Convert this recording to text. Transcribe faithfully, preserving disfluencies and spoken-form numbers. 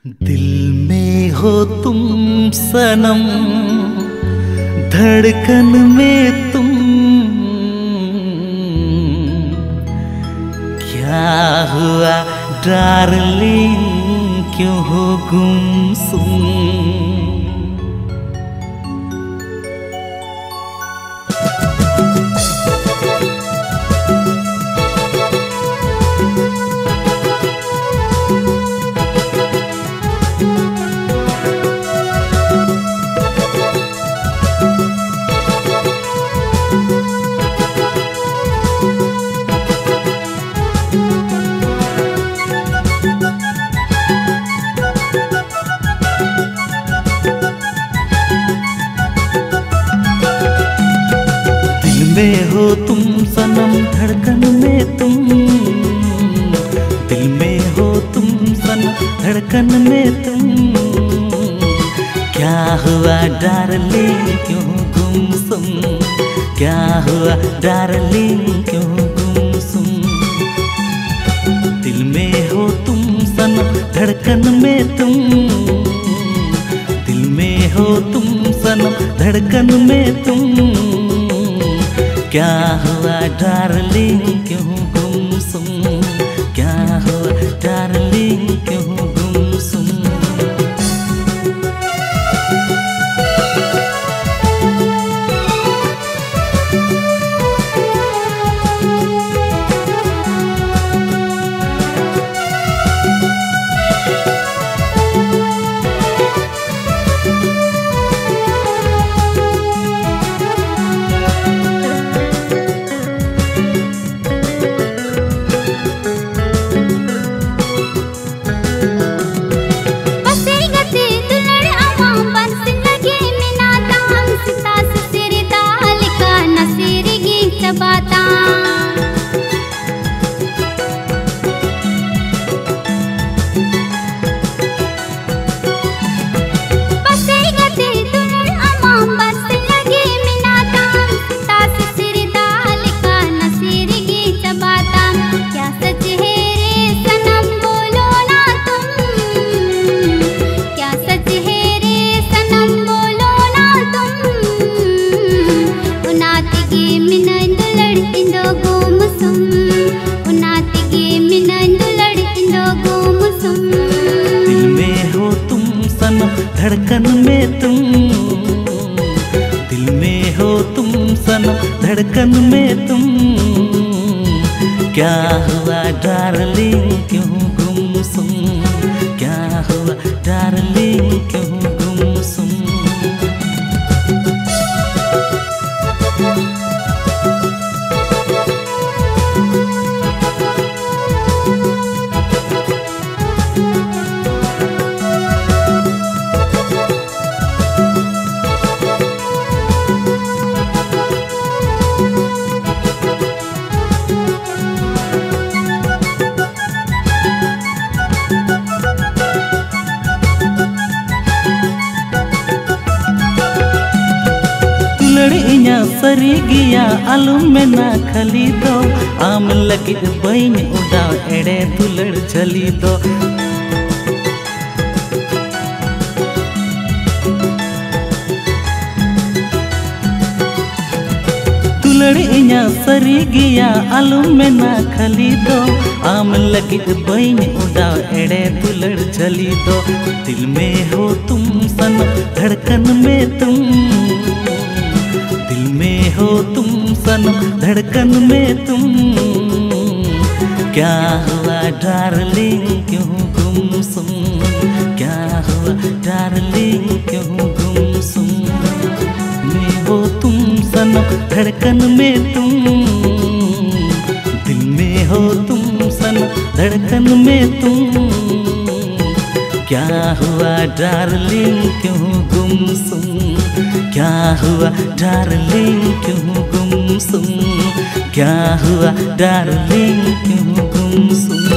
दिल में हो तुम सनम, धड़कन में तुम, क्या हुआ डार्लिंग, क्यों हो गुमसुम। में हो तुम सनम, धड़कन में तुम, दिल में हो तुम सनम, धड़कन में तुम, क्या हुआ डार्लिंग, क्यों गुमसुम, क्या हुआ डार्लिंग, क्यों गुमसुम। दिल में हो तुम सनम, धड़कन में तुम, दिल में हो तुम सनम, धड़कन में तुम, क्या हुआ डार्लिंग, क्यों गुमसुम, क्या हुआ डार्लिंग, क्यों गुमसुम। धड़कन में तुम, दिल में हो तुम सनम, धड़कन में तुम, क्या हुआ डार्लिंग, क्यों गुमसुम, क्या हुआ डार्लिंग, क्यों गुमसुम। लड़ियाँ सरी गया आलू में ना खली दो, आम लगी बइन उड़ाओ एड़े दुलड़ चली दो। लड़ियाँ सरी गया आलू में ना खली दो, आम लगी बइन उड़ाओ एड़े दुलड़ चली दो। दिल में हो तुम सनम, धड़कन में तुम, दिल में हो तुम सनम, धड़कन में तुम, क्या हुआ डार्लिंग, क्यों गुमसुम, क्या हुआ डार्लिंग, क्यों गुमसुम। में हो तुम सनम, धड़कन में तुम, दिल में हो तुम सनम, धड़कन में तुम, क्या हुआ डार्लिंग, क्यों गुमसुम, क्या हुआ डार्लिंग, क्यों गुमसुम, क्या हुआ डार्लिंग, क्यों गुमसुम।